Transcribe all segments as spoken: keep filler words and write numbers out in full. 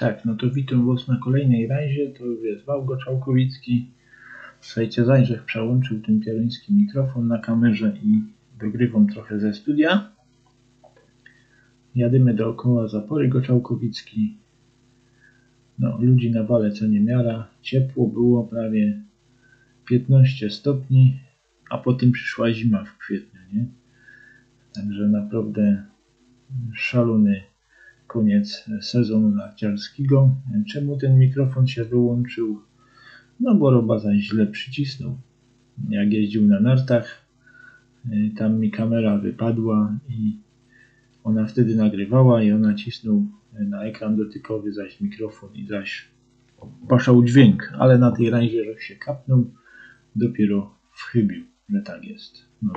Tak, no to witam Was na kolejnej razie, to już jest Wałgo Czałkowicki. Słuchajcie, Zajrzech przełączył ten pieroński mikrofon na kamerze i dogrywam trochę ze studia. Jadymy dookoła zapory Goczałkowicki. No, ludzi na wale co niemiara. Ciepło było, prawie piętnaście stopni, a potem przyszła zima w kwietniu, nie? Także naprawdę szalony koniec sezonu narciarskiego. Czemu ten mikrofon się wyłączył? No bo Roba zaś źle przycisnął. Jak jeździł na nartach, tam mi kamera wypadła i ona wtedy nagrywała i ona cisnął na ekran dotykowy zaś mikrofon i zaś poszedł dźwięk, ale na tej razie, że się kapnął, dopiero wchybił, że tak jest. No.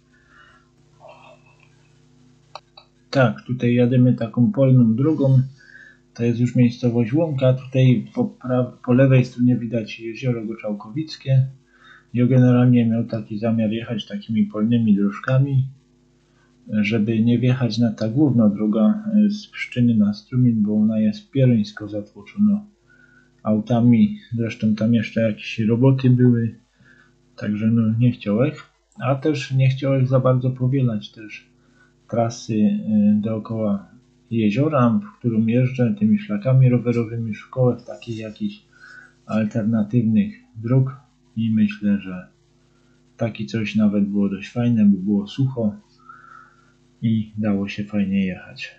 Tak, tutaj jadymy taką polną drogą. To jest już miejscowość Łąka. Tutaj po, po lewej stronie widać jezioro Goczałkowickie. Ja generalnie miał taki zamiar jechać takimi polnymi dróżkami, żeby nie wjechać na ta główna droga z Pszczyny na Strumień, bo ona jest pierońsko zatłoczona autami. Zresztą tam jeszcze jakieś roboty były, także no nie chciałem. A też nie chciałem za bardzo powielać też trasy dookoła jeziora, w którym jeżdżę tymi szlakami rowerowymi, szukałem takich jakichś alternatywnych dróg i myślę, że taki coś nawet było dość fajne, bo było sucho i dało się fajnie jechać.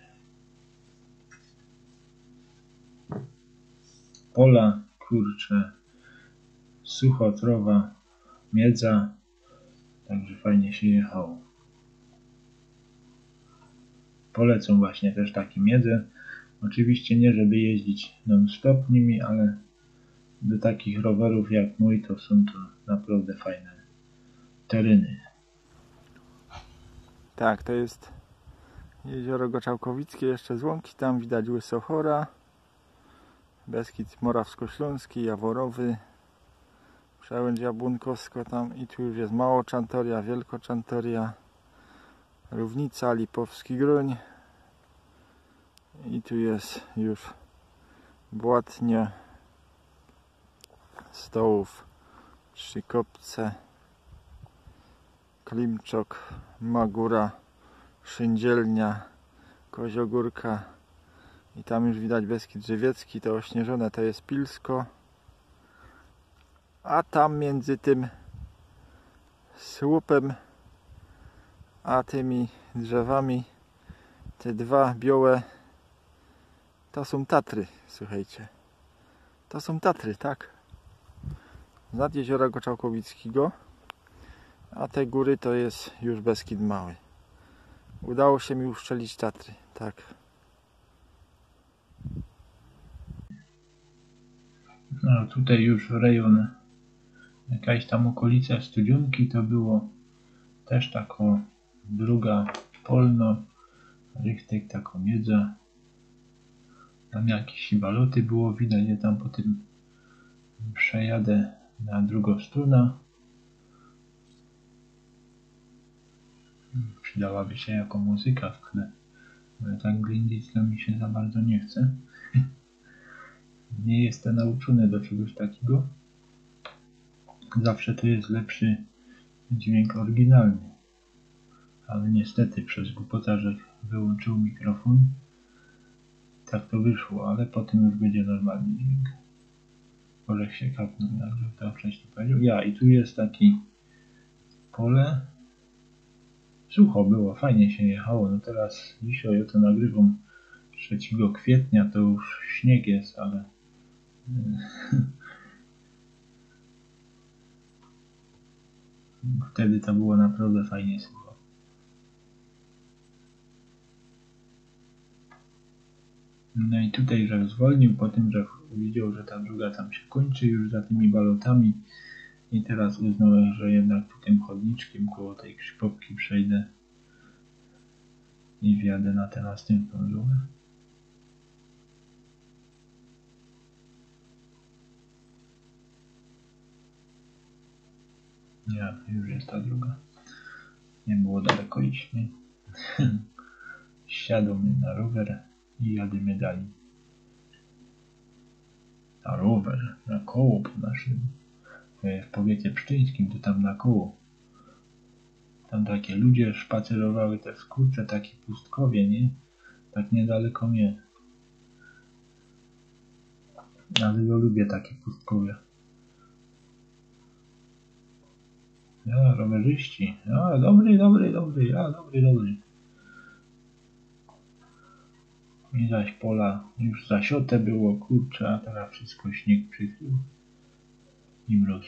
Pola, kurcze, sucho, trawa, miedza, także fajnie się jechało. Polecam właśnie też takie miedze. Oczywiście nie żeby jeździć non-stop nimi, ale do takich rowerów jak mój to są to naprawdę fajne tereny. Tak, to jest jezioro Goczałkowickie, jeszcze z Łąki, tam widać Łysochora, Beskid Morawsko-Śląski, Jaworowy, Przełęcz Jabłonkowska tam i tu już jest Małoczantoria, Wielkoczantoria, Równica, Lipowski Groń i tu jest już Błatnie, Stołów, Trzykopce, Klimczok, Magura, Szyndzielnia, Koziogórka i tam już widać Beskid Żywiecki, to ośnieżone to jest Pilsko, a tam między tym słupem a tymi drzewami te dwa białe to są Tatry, słuchajcie, to są Tatry, tak, nad jeziora Goczałkowickiego, a te góry to jest już Beskid Mały. Udało się mi uszczelić Tatry, tak. No tutaj już rejon, jakaś tam okolica Studziunki, to było też taka druga polno, rychtek taką miedza. Tam jakieś baloty było widać, ja tam potem przejadę na drugą stronę. Przydałaby się jako muzyka w tle, ale tak glindzić to mi się za bardzo nie chce. Nie jestem nauczony do czegoś takiego. Zawsze to jest lepszy dźwięk oryginalny. Ale niestety przez głupotarzek wyłączył mikrofon. Tak to wyszło, ale potem już będzie normalny dźwięk. Orzech się kapnął, jak to wcześniej powiedział. Ja, i tu jest taki pole. Sucho było, fajnie się jechało. No teraz dzisiaj to nagrywam trzeciego kwietnia, to już śnieg jest, ale wtedy to było naprawdę fajnie sucho. No i tutaj, że zwolnił po tym, że widział, że ta druga tam się kończy już za tymi balotami i teraz uznałem, że jednak tu tym chodniczkiem koło tej Krzypopki przejdę i wjadę na tę następną drogę. Ja, już jest ta druga. Nie było daleko iść, nie? Siadłem na rower i jadymy dalej. Na rower, na koło po naszym. W powiecie pszczyńskim, to tam na koło. Tam takie ludzie spacerowały, te skurcze, takie pustkowie, nie? Tak niedaleko mnie. Ale ja lubię takie pustkowie. Ja, rowerzyści. Ja, dobry, dobry, dobry, ja, dobry, dobry. I zaś pola już zasiute było, kurczę, a teraz wszystko śnieg przykrył. I mróz.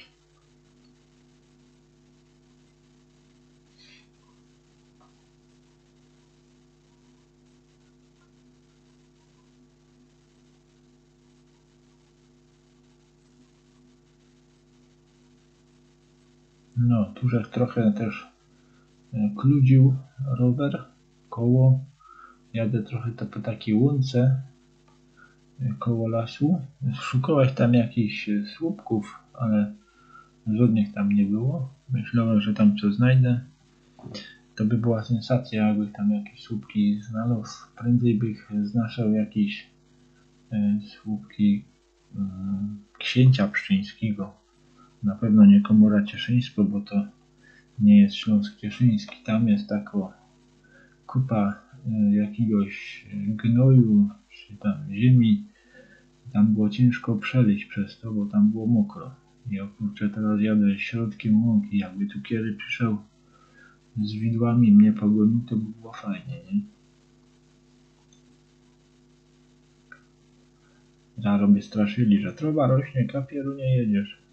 No, tu żech trochę też kludził rower, koło. Jadę trochę to po takiej łące koło lasu. Szukałeś tam jakichś słupków, ale żadnych tam nie było. Myślałem, że tam coś znajdę. To by była sensacja, jakbych tam jakieś słupki znalazł. Prędzej bych znaszał jakieś e, słupki e, księcia pszczyńskiego. Na pewno nie Komora Cieszyńsko, bo to nie jest Śląsk Cieszyński. Tam jest taka kupa e, jakiegoś gnoju, czy tam ziemi. Tam było ciężko przeleźć przez to, bo tam było mokro. Ja kurczę, teraz jadę środkiem łąki. Jakby tu kiedy przyszedł z widłami mnie pogonił, to by było fajnie, nie? Zaraz by straszyli, że trawa rośnie, kapieru nie jedziesz.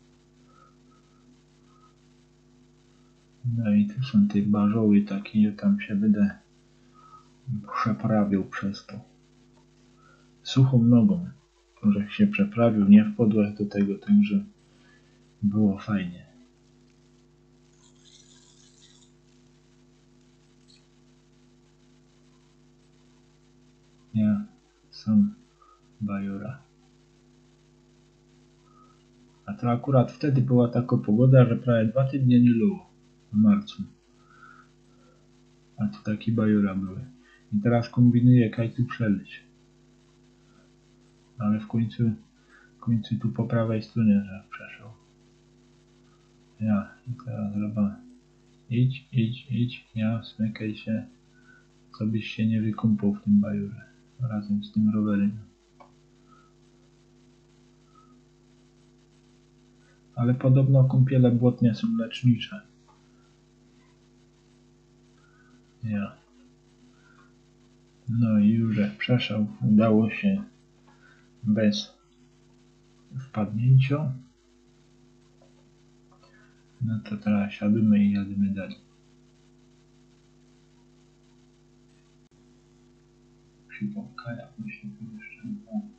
No i tu są te barzoły takie, że tam się będę przeprawił przez to. Suchą nogą, że się przeprawił, nie wpadłem do tego, także było fajnie. Ja są bajora. A to akurat wtedy była taka pogoda, że prawie dwa tygodnie nie luło w marcu. A to takie bajora były. I teraz kombinuję, jak tu przeleźć. Ale w końcu, w końcu tu po prawej stronie, że przeszedł. Ja, i teraz robię. Idź, idź, idź, ja, smykaj się, co byś się nie wykąpał w tym bajurze, razem z tym rowerem. Ale podobno kąpiele błotnie są lecznicze. Ja. No i już jak przeszedł, udało się bez wpadnięcia. No to teraz siadamy i jadymy dalej. Przypomka, jak my się tu jeszcze...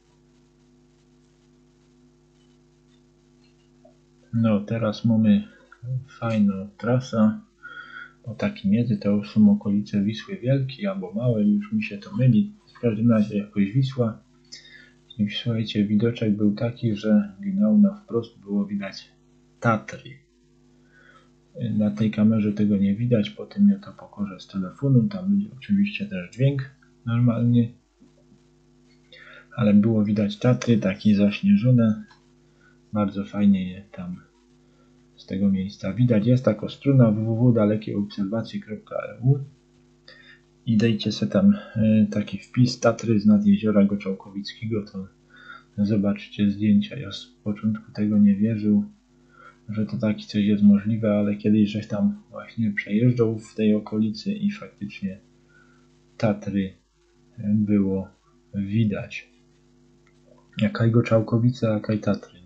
No teraz mamy fajną trasę. O takim jedzie, to już są okolice Wisły Wielkiej albo Małej, już mi się to myli. W każdym razie jakoś Wisła. I słuchajcie, widoczek był taki, że ginął na wprost, było widać Tatry. Na tej kamerze tego nie widać, potem ja to pokorzę z telefonu, tam będzie oczywiście też dźwięk normalnie. Ale było widać Tatry, takie zaśnieżone. Bardzo fajnie je tam z tego miejsca widać. Jest taka strona w w w kropka dalekieobserwacje kropka e u i dejcie sobie tam y, taki wpis Tatry z nad jeziora Goczałkowickiego, to zobaczcie zdjęcia. Ja z początku tego nie wierzył, że to taki coś jest możliwe, ale kiedyś żeś tam właśnie przejeżdżał w tej okolicy i faktycznie Tatry było widać. Jaka Goczałkowice, a jaka Tatry.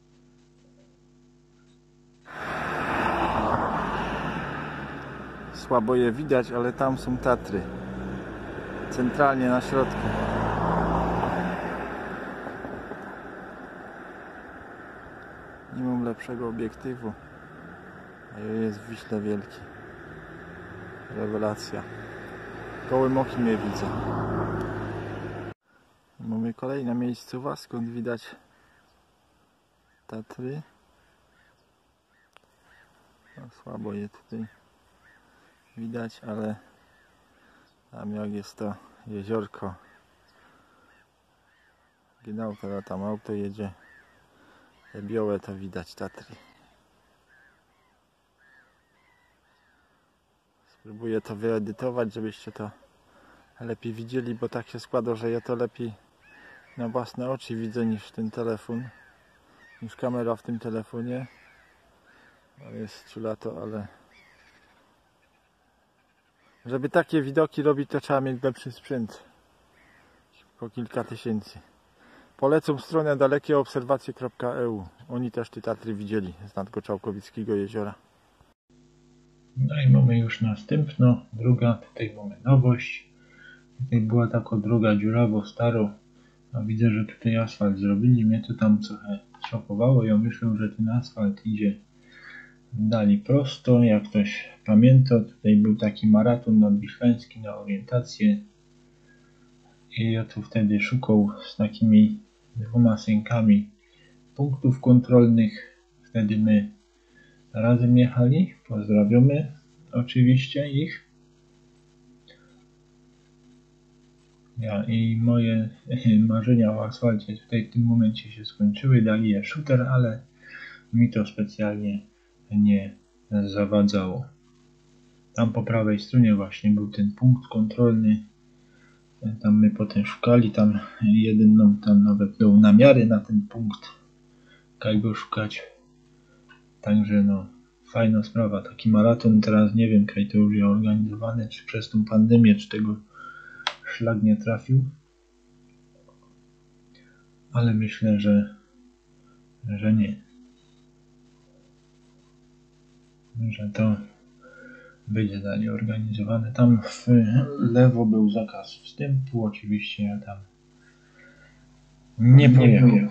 Słabo je widać, ale tam są Tatry. Centralnie na środku. Nie mam lepszego obiektywu. A jest w Wiśle Wielki. Rewelacja. Gołym okiem je widzę. Mamy kolejne miejscowa, skąd widać Tatry. No, słabo je tutaj widać, ale tam jak jest to jeziorko. Ginał, teraz tam auto jedzie. Te białe to widać Tatry. Spróbuję to wyedytować, żebyście to lepiej widzieli, bo tak się składa, że ja to lepiej na własne oczy widzę niż ten telefon, niż kamera w tym telefonie. No jest czulato, ale żeby takie widoki robić, to trzeba mieć lepszy sprzęt. Po kilka tysięcy. Polecam stronę dalekieobserwacje kropka e u. Oni też te Tatry widzieli z Nadgoczałkowickiego jeziora. No i mamy już następną, druga, tutaj mamy nowość. Tutaj była taka droga dziurawo staro, a widzę, że tutaj asfalt zrobili. Mnie to tam trochę szokowało. Ja myślę, że ten asfalt idzie dali prosto. Jak ktoś pamięta, tutaj był taki maraton nadwiślański na orientację i ja tu wtedy szukał z takimi dwoma synkami punktów kontrolnych. Wtedy my razem jechali. Pozdrawiamy oczywiście ich. Ja i moje marzenia o asfalcie tutaj w tym momencie się skończyły. Dali je shooter, ale mi to specjalnie nie zawadzało. Tam po prawej stronie właśnie był ten punkt kontrolny. Tam my potem szukali, tam jeden nam tam nawet dał namiary na ten punkt, jak go szukać. Także no, fajna sprawa. Taki maraton teraz nie wiem, kaj to już jest organizowany, czy przez tą pandemię, czy tego szlak nie trafił. Ale myślę, że, że nie. Że to będzie dalej organizowane. Tam w lewo był zakaz wstępu, oczywiście ja tam nie pojechałem.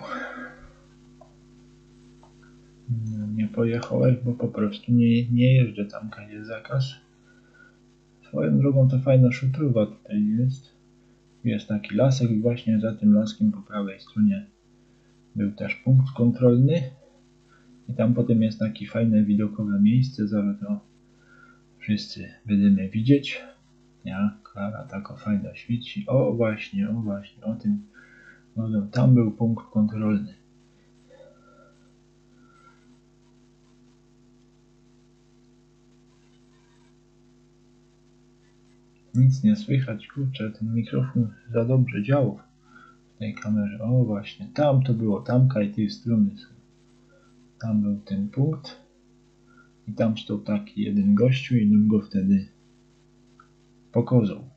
Nie pojechałem, bo po prostu nie, nie jeżdżę tam, gdzie jest zakaz. Swoją drogą to fajna szutruwa tutaj jest. Jest taki lasek i właśnie za tym laskiem po prawej stronie był też punkt kontrolny. I tam potem jest takie fajne widokowe miejsce, zaraz to wszyscy będziemy widzieć. Ja, Klara taka fajna świeci. O właśnie, o właśnie, o tym. No, tam był punkt kontrolny. Nic nie słychać, kurczę, ten mikrofon za dobrze działał w tej kamerze. O właśnie, tam to było, tam kaj tej strumy są. Tam był ten punkt i tam stał taki jeden gościu i nam go wtedy pokazał.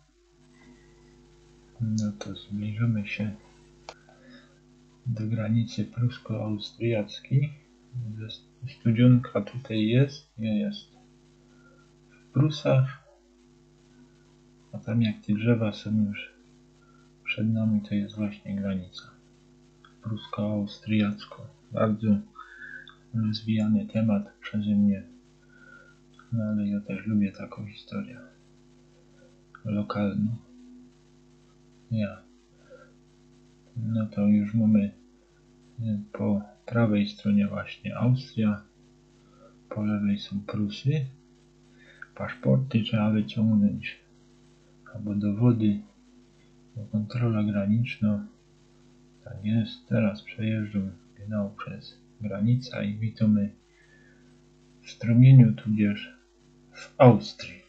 No to zbliżymy się do granicy prusko-austriackiej. Studiunka tutaj jest, jest w Prusach, a tam jak te drzewa są już przed nami, to jest właśnie granica prusko-austriacka. Bardzo rozwijany temat przeze mnie, no ale ja też lubię taką historię lokalną. Ja. No to już mamy po prawej stronie właśnie Austria, po lewej są Prusy. Paszporty trzeba wyciągnąć albo dowody, bo kontrola graniczna. Tak jest, teraz przejeżdżam genau przez granicę i witamy w strumieniu, tudzież w Austrii.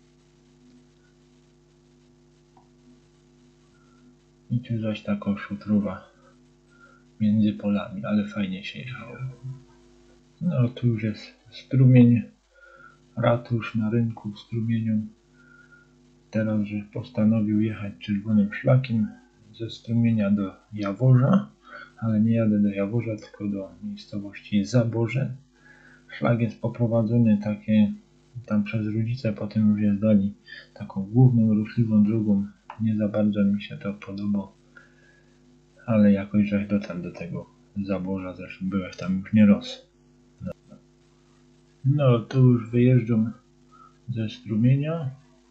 I tu zaś taka szutruwa między polami, ale fajnie się jechało. No tu już jest strumień, ratusz na rynku w strumieniu. Teraz, że postanowił jechać czerwonym szlakiem ze strumienia do Jaworza, ale nie jadę do Jaworza, tylko do miejscowości Zaborze. Szlak jest poprowadzony takie tam przez rodzice, potem już je zdali taką główną, ruchliwą drogą. Nie za bardzo mi się to podoba, ale jakoś żeś dotarł do tego Zaborza, zresztą byłeś tam już nie raz. No, no to już wyjeżdżam ze strumienia.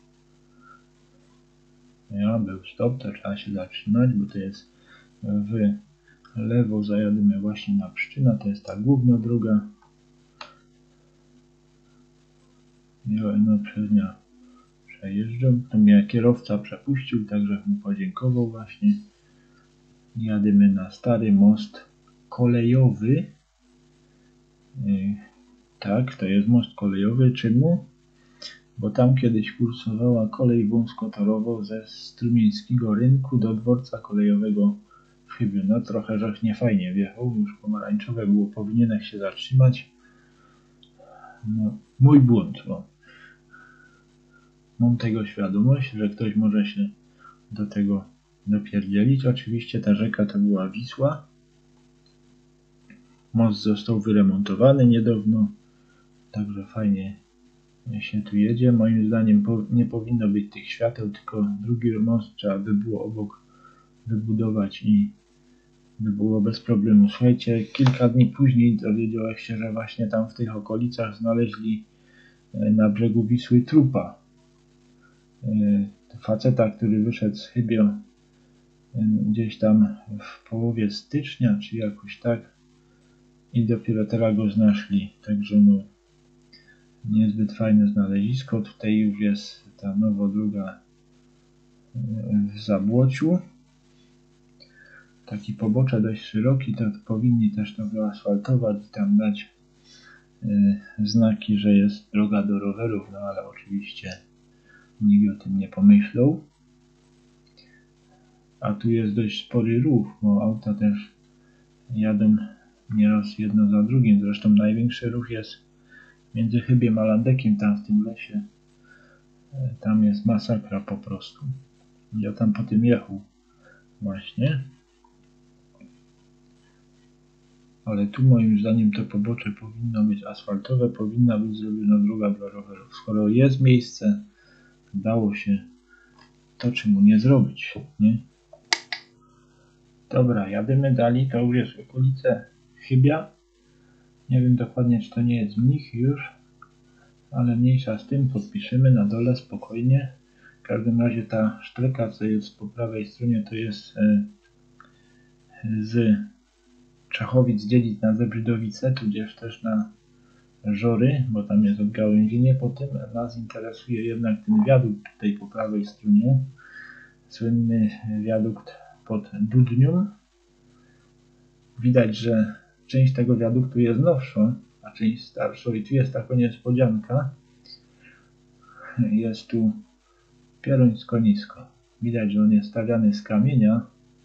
Ja, był stop, to trzeba się zatrzymać, bo to jest w lewo, zajadymy właśnie na Pszczyna, to jest ta główna droga. Ja no przez nią przejeżdżam, to mnie kierowca przepuścił, także mu podziękował właśnie. Jadymy na stary most kolejowy, Yy, tak, to jest most kolejowy. Czemu? Bo tam kiedyś kursowała kolej wąskotorowo ze Strumieńskiego Rynku do dworca kolejowego w Chybiu. No trochę żeś niefajnie wjechał, już pomarańczowe było, powinieneś się zatrzymać. No, mój błąd, bo mam tego świadomość, że ktoś może się do tego dopierdzielić. Oczywiście ta rzeka to była Wisła. Most został wyremontowany niedawno, także fajnie się tu jedzie. Moim zdaniem po, nie powinno być tych świateł, tylko drugi most trzeba by było obok wybudować i by było bez problemu. Słuchajcie, kilka dni później dowiedziałem się, że właśnie tam w tych okolicach znaleźli na brzegu Wisły trupa. Faceta, który wyszedł z Chybio gdzieś tam w połowie stycznia, czy jakoś tak, i dopiero teraz go znaleźli. Także no, niezbyt fajne znalezisko. Tutaj już jest ta nowa droga w Zabłociu. Taki pobocze dość szeroki, to powinni też to wyasfaltować i tam dać y, znaki, że jest droga do rowerów, no ale oczywiście nikt o tym nie pomyślał. A tu jest dość spory ruch, bo auta też jadą nieraz jedno za drugim. Zresztą największy ruch jest między Chybiem a Landekiem, tam w tym lesie. Tam jest masakra po prostu. Ja tam po tym jechał właśnie. Ale tu moim zdaniem to pobocze powinno być asfaltowe, powinna być zrobiona droga dla rowerów. Skoro jest miejsce, dało się, to czemu nie zrobić, nie? Dobra, jadymy dalej, to już jest okolice Chybia. Nie wiem dokładnie, czy to nie jest Mnich już, ale mniejsza z tym, podpiszemy na dole spokojnie. W każdym razie ta sztreka, co jest po prawej stronie, to jest z Czechowic Dziedzic na Zebrzydowice, tudzież też na Żory, bo tam jest odgałęzienie. Potem nas interesuje jednak ten wiadukt tutaj po prawej stronie. Słynny wiadukt pod Dudnią. Widać, że część tego wiaduktu jest nowsza, a część starsza i tu jest taka niespodzianka. Jest tu pierońsko nisko. Widać, że on jest stawiany z kamienia.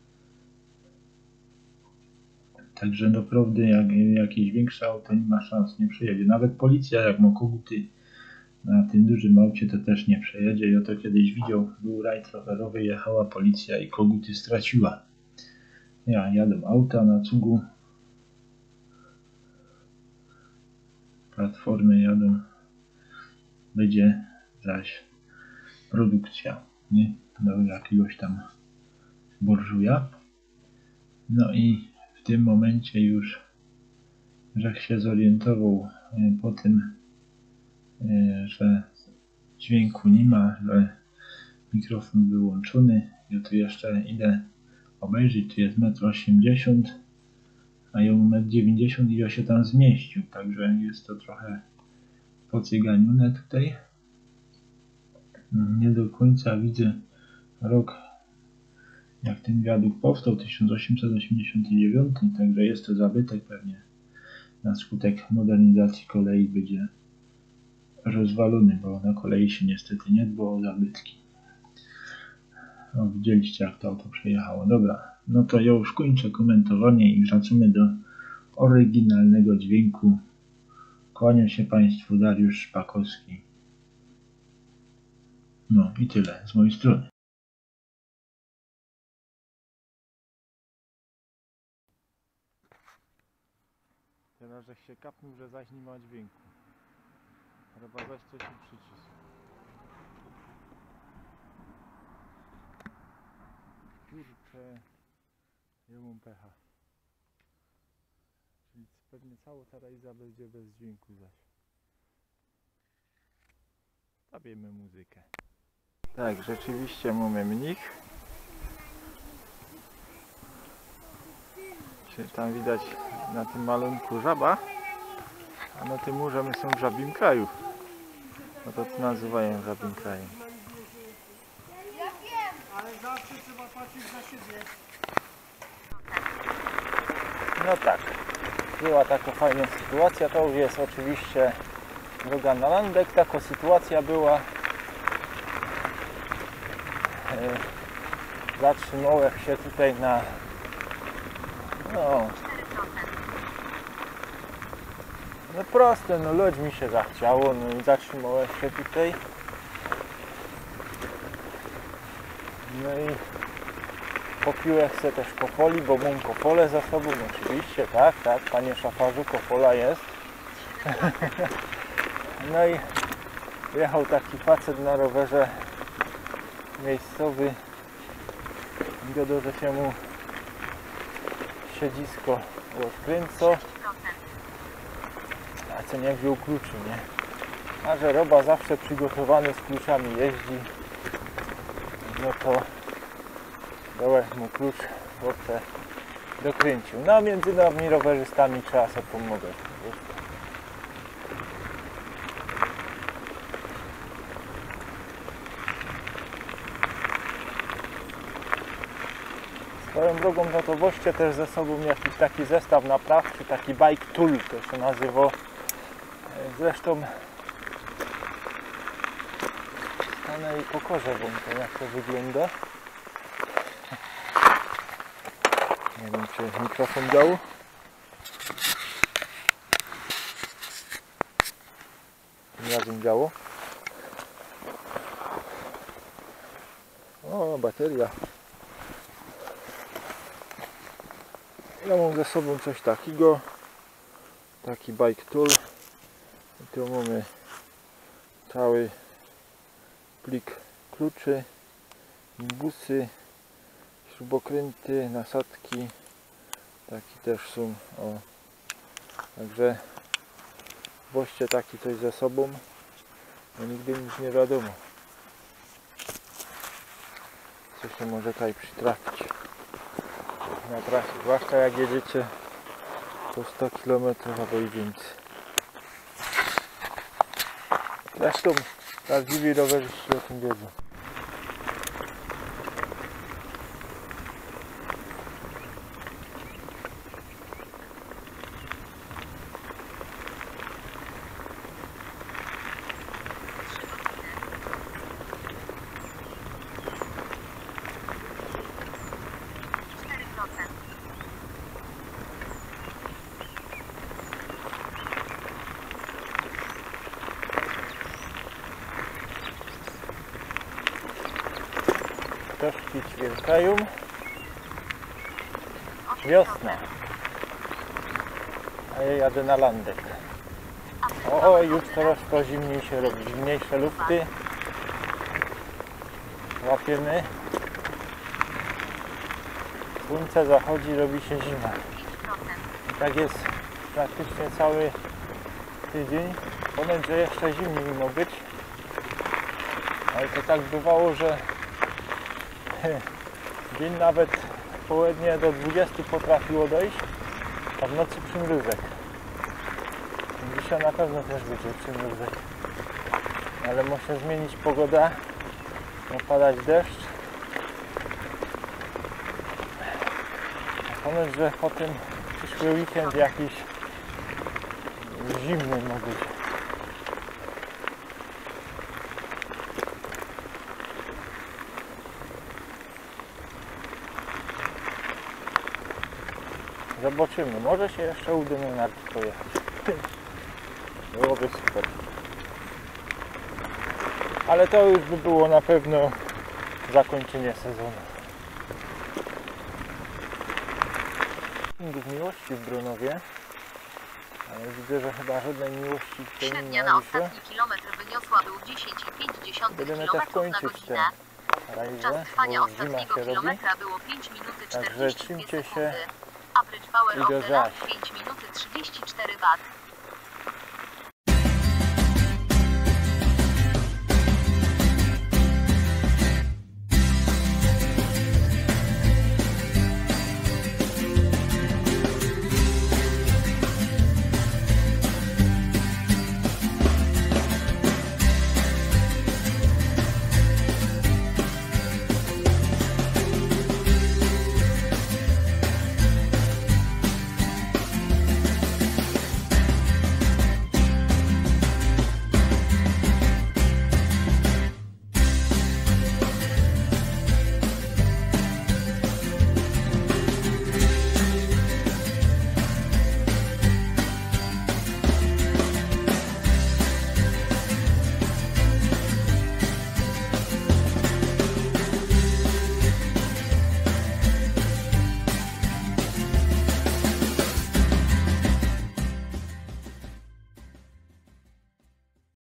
Także naprawdę jak jakieś większe auto nie ma szans, nie przejedzie. Nawet policja, jak ma koguty na tym dużym aucie, to też nie przejedzie. Ja to kiedyś widział, był rajd rowerowy, jechała policja i koguty straciła. Ja jadę auta na cugu. Platformy jadą. Będzie zaś produkcja, nie? Do jakiegoś tam burżuja. No i w tym momencie już, że się zorientował po tym, że dźwięku nie ma, że mikrofon wyłączony. Ja tu jeszcze idę obejrzeć, tu jest metr osiemdziesiąt, a ja mam metr dziewięćdziesiąt i ja się tam zmieścił, także jest to trochę pocyganione tutaj. Nie do końca widzę rok, jak ten wiadukt powstał, tysiąc osiemset osiemdziesiąty dziewiąty, także jest to zabytek, pewnie na skutek modernizacji kolei będzie rozwalony, bo na kolei się niestety nie dba o zabytki. O, widzieliście, jak to auto przejechało. Dobra, no to ja już kończę komentowanie i wracamy do oryginalnego dźwięku. Kłania się Państwu Dariusz Szpakowski. No i tyle z mojej strony. Teraz, że się kapnął, że zaś nie ma dźwięku. Chyba weź trzeci przycisk. Kurczę, ja mam pecha. Czyli pewnie cała ta rejza będzie bez dźwięku zaś. Zabijmy muzykę. Tak, rzeczywiście mamy Mnich. Czyli tam widać na tym malunku żaba, a na tym murze my są w żabim kraju. No to co nazywają żabim krajem. Ja wiem, ale zawsze trzeba patrzeć za siebie. No tak. była taka fajna sytuacja. To już jest oczywiście droga na Landek. Taka sytuacja była. Zatrzymałem się tutaj na no, no proste, no leć mi się zachciało, no i zatrzymałem się tutaj. No i popiłem chcę też kopoli, bo mam kopolę za sobą, oczywiście, tak, tak, panie szafarzu, kopola jest. No i jechał taki facet na rowerze miejscowy, gadał, że się mu siedzisko rozkręco, a co nie wziął kluczy, nie? A że Roba zawsze przygotowany z kluczami jeździ, no to dałem mu klucz, chłopcze dokręcił. No a między nami rowerzystami trzeba sobie pomogę. Swoją drogą, no to woźcie też ze sobą jakiś taki zestaw naprawczy, taki bike tool to się nazywa. Zresztą stanę i pokażę wam to, jak to wygląda. Nie wiem, czy mikrofon działa. Tym razem działo. O, bateria. Ja mam ze sobą coś takiego, taki bike tool i tu mamy cały plik kluczy, busy, śrubokręty, nasadki, taki też są, o. Także woźcie taki coś ze sobą, bo nigdy nic nie wiadomo, co się może tutaj przytrafić na trasie, zwłaszcza jak jedziecie po sto kilometrów albo i więcej. Zresztą prawdziwi rowerzyści o tym wiedzą. Ptaszki ćwierkają. Wiosna. A ja jadę na Landek. O, już coraz to zimniej się robi. Zimniejsze lufty. Łapiemy. Słońce zachodzi, robi się zima. I tak jest praktycznie cały tydzień. Ponoć, że jeszcze zimniej mimo być. Ale to tak bywało, że dzień nawet w południe do dwudziestu potrafiło dojść, a w nocy przymrozek. Dzisiaj na pewno też będzie przymrozek. Ale może zmienić pogoda, ma padać deszcz. A ponoć, że potem przyszły weekend jakiś zimny ma być. Zobaczymy, może się jeszcze uda na narty pojechać. Byłoby super. Ale to już by było na pewno zakończenie sezonu. Punktów miłości w Bronowie. Ale widzę, że chyba żadnej miłości tutaj nie ma. Średnia na ostatni kilometr wyniosła był dziesięć przecinek pięć kilometrów na godzinę. Czas trwania ostatniego kilometra było pięć minut czterdzieści dwie sekundy. Average power of the last pięć minut trzydzieści cztery watt.